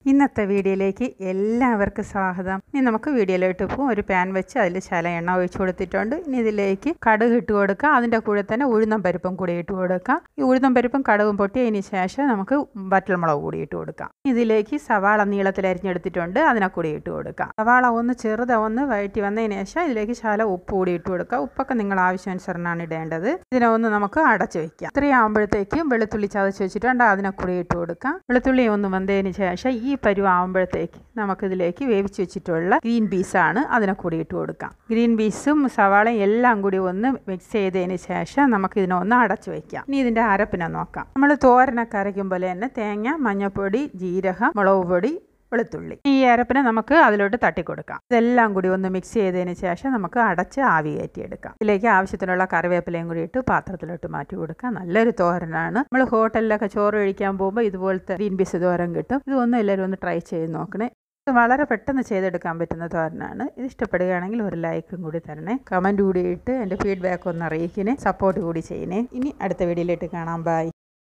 ഇന്നത്തെ വീഡിയോയിലേക്ക് എല്ലാവർക്കും സ്വാഗതം. ഇനി നമുക്ക് വീഡിയോയിലോട്ട് പോകും. ഒരു പാൻ വെച്ച് അതിൽ ശല എണ്ണ ഒഴിച്ചു കൊടുത്തിട്ടുണ്ട്. ഇനി ഇതിലേക്ക് കടുക് ഇട്ട് കൊടുക്കുക. അതിൻ്റെ കൂടെ തന്നെ ഉഴുന്നും പരിപ്പും കൂടി ഇട്ട് കൊടുക്കാം. ഈ ഉഴുന്നും പരിപ്പും കടുകും പൊട്ടിയതിന് ശേഷം നമുക്ക് വറ്റൽമുളക് കൂടി ഇട്ട് കൊടുക്കാം. ഇതിലേക്ക് സവാള നീളത്തിൽ അരിഞ്ഞെടുത്തിട്ടുണ്ട്, അതിനെ കൂടി ഇട്ട് കൊടുക്കാം. സവാള ഒന്ന് ചെറുതൊന്ന് വഴറ്റി വന്നതിന് ശേഷം ഇതിലേക്ക് ശല ഉപ്പ് കൂടി ഇട്ട് കൊടുക്കുക. ഉപ്പൊക്കെ നിങ്ങൾ ആവശ്യാനുസരണമാണ് ഇടേണ്ടത്. ഇതിനെ ഒന്ന് നമുക്ക് അടച്ചു വയ്ക്കാം. ഇത്രയും ആകുമ്പോഴത്തേക്കും വെളുത്തുള്ളി ചതച്ച് വെച്ചിട്ടുണ്ട്, അതിനെ കൂടി ഇട്ട് കൊടുക്കാം. വെളുത്തുള്ളി ഒന്ന് വന്നതിന് ശേഷം ഈ പരുവാകുമ്പോഴത്തേക്ക് നമുക്കിതിലേക്ക് വേവിച്ച് വെച്ചിട്ടുള്ള ഗ്രീൻ പീസാണ്, അതിനെ കൂടി ഇട്ട് കൊടുക്കാം. ഗ്രീൻ പീസും സവാളയും എല്ലാം കൂടി ഒന്ന് മിക്സ് ചെയ്തതിന് ശേഷം നമുക്കിതിനെ ഒന്ന് അടച്ചു വയ്ക്കാം. ഇനി ഇതിൻ്റെ അരപ്പിനെ നോക്കാം. നമ്മൾ തോരനൊക്കെ അരയ്ക്കും പോലെ തന്നെ തേങ്ങ, മഞ്ഞൾപ്പൊടി, ജീരകം, മുളക് പൊടി, വെളുത്തുള്ളി, ഈ അരപ്പിനെ നമുക്ക് അതിലോട്ട് തട്ടിക്കൊടുക്കാം. ഇതെല്ലാം കൂടി ഒന്ന് മിക്സ് ചെയ്തതിന് ശേഷം നമുക്ക് അടച്ച് ആവി കയറ്റിയെടുക്കാം. ഇതിലേക്ക് ആവശ്യത്തിനുള്ള കറിവേപ്പിലയും കൂടി ഇട്ട് പാത്രത്തിലോട്ട് മാറ്റി കൊടുക്കാം. നല്ലൊരു തോരനാണ്. നമ്മൾ ഹോട്ടലിലൊക്കെ ചോറ് കഴിക്കാൻ പോകുമ്പോൾ ഇതുപോലത്തെ ഗ്രീൻ പീസ് തോരൻ കിട്ടും. ഇതൊന്നും എല്ലാവരും ഒന്ന് ട്രൈ ചെയ്ത് നോക്കണേ. ഇത് വളരെ പെട്ടെന്ന് ചെയ്തെടുക്കാൻ പറ്റുന്ന തോരനാണ്. ഇത് ഇഷ്ടപ്പെടുകയാണെങ്കിൽ ഒരു ലൈക്കും കൂടി തരണേ, കമൻറ്റ് കൂടി ഇട്ട് എൻ്റെ ഫീഡ്ബാക്ക് ഒന്ന് അറിയിക്കണേ, സപ്പോർട്ട് കൂടി ചെയ്യണേ. ഇനി അടുത്ത വീഡിയോയിലിട്ട് കാണാം. ബൈ.